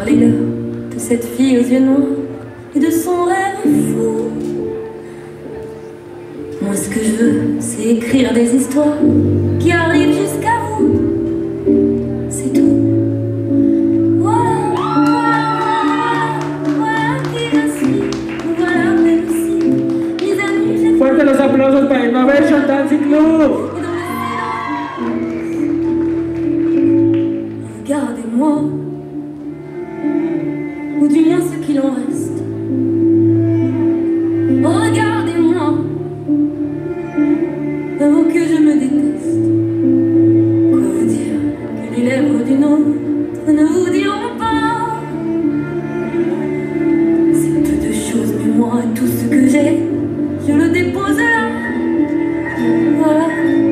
Parlez-leur de cette fille aux yeux noirs et de son rêve fou. Moi ce que je veux, c'est écrire des histoires qui arrivent jusqu'à vous. C'est tout. Fuerte los aplausos para Innovation Dancing Club. Regardez-moi, ou du moins ce qu'il en reste. Regardez-moi, avant que je me déteste. Quoi vous dire que les lèvres d'une autre ne vous diront pas. C'est peu de choses, mais moi, tout ce que j'ai, je le dépose là. Voilà.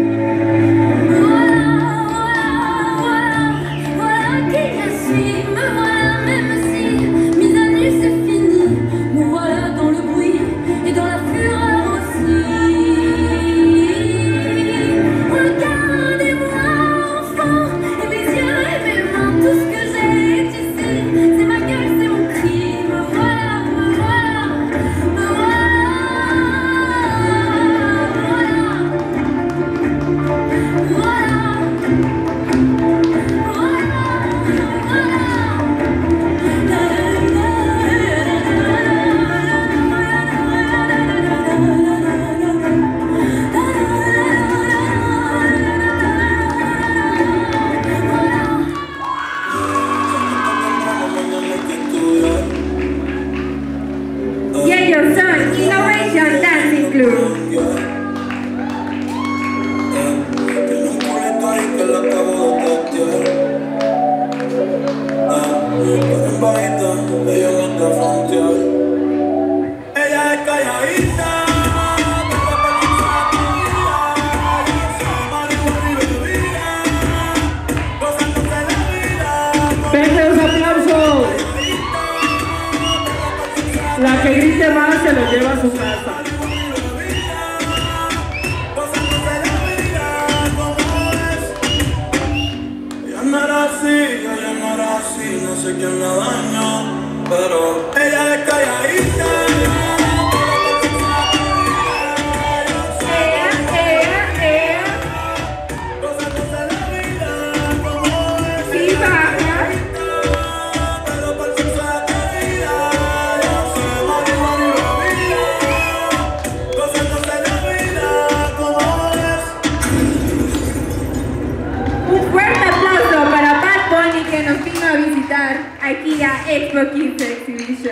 La que grite más se lo lleva a su casa. Ella no era así, no sé quién la dañó, pero ella es calladita. Aquí a Expo 15 Exhibition.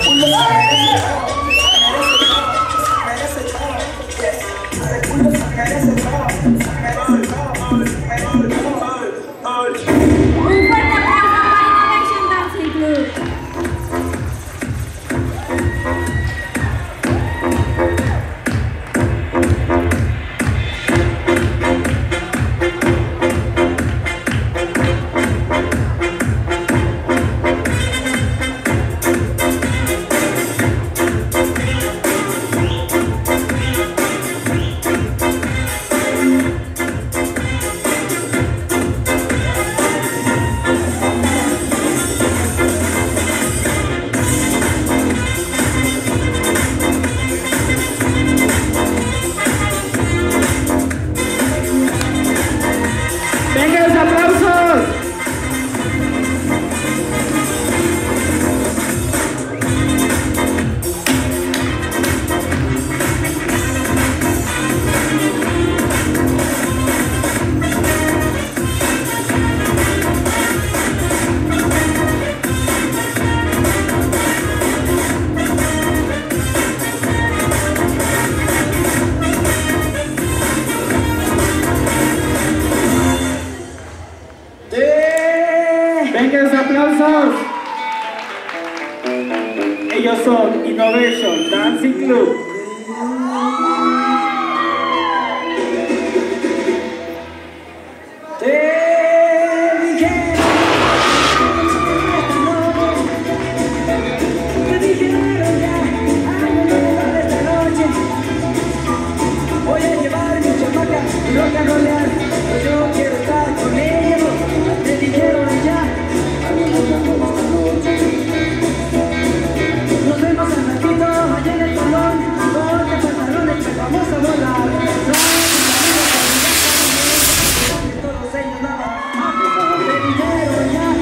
Ellos son Innovation Dancing Club. Nos vemos al ratito allá en el salón, ponte pantalones que vamos a volar. Todos ellos nada, te dijeron ya.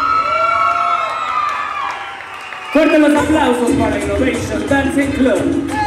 Fuerte los aplausos para Innovation Dancing Club.